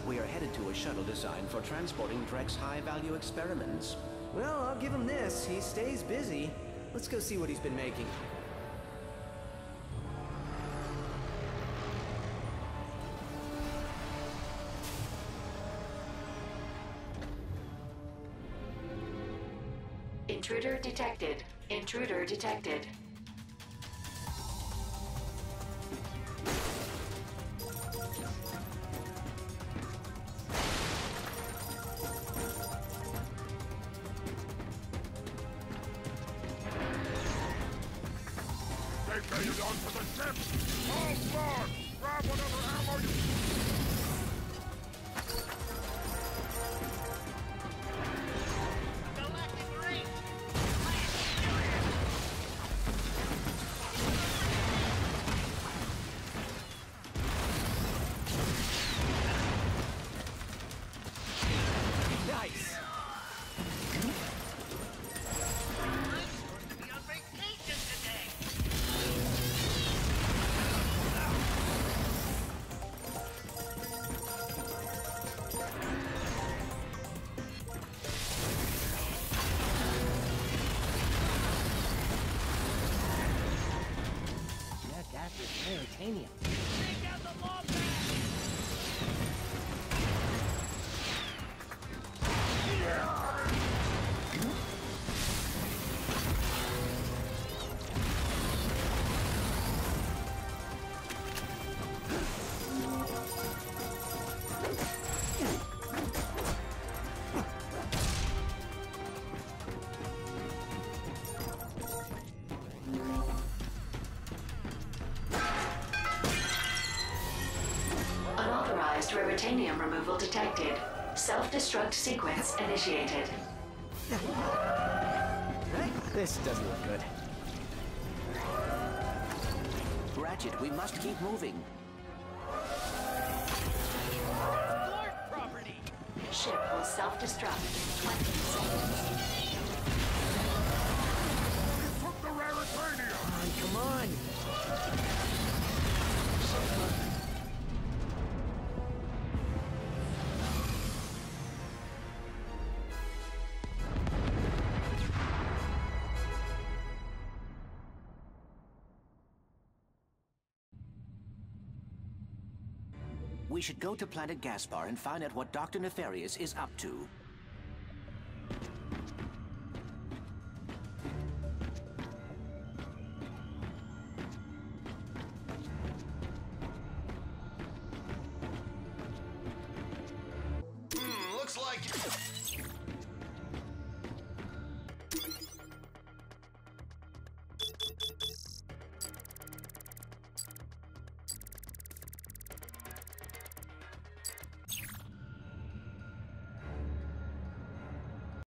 We are headed to a shuttle designed for transporting Drek's high-value experiments. Well, I'll give him this. He stays busy. Let's go see what he's been making. Intruder detected. Intruder detected. They made it onto the ship! All aboard! Grab whatever ammo you... Titanium. Take out the law back! Unauthorized Raritanium removal detected. Self-destruct sequence initiated. This doesn't look good. Ratchet, we must keep moving. Explored property! Ship will self-destruct in 20 seconds. You took the Raritanium! Come on! We should go to Planet Gaspar and find out what Dr. Nefarious is up to. Looks like...